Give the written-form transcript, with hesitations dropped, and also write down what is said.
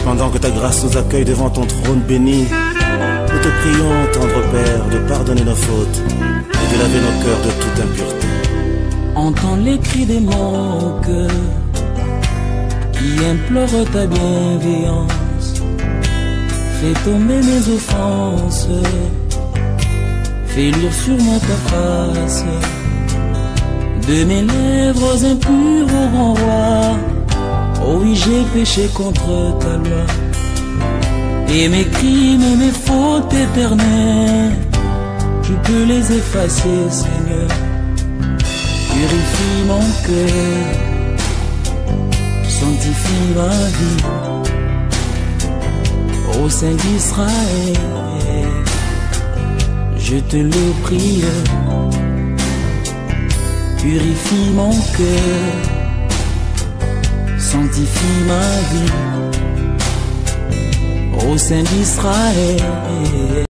Pendant que ta grâce nous accueille devant ton trône béni, nous te prions, tendre Père, de pardonner nos fautes et de laver nos cœurs de toute impureté. Entends les cris de mon cœur qui implore ta bienveillance. Fais tomber mes offenses, fais lire sur moi ta face. De mes lèvres impures au grand roi, oh oui, j'ai péché contre ta loi. Et mes crimes et mes fautes éternelles, tu peux les effacer, Seigneur. Purifie mon cœur, sanctifie ma vie. Ô Saint d'Israël, je te le prie. Purifie mon cœur, sanctifie ma vie. Ô Saint d'Israël.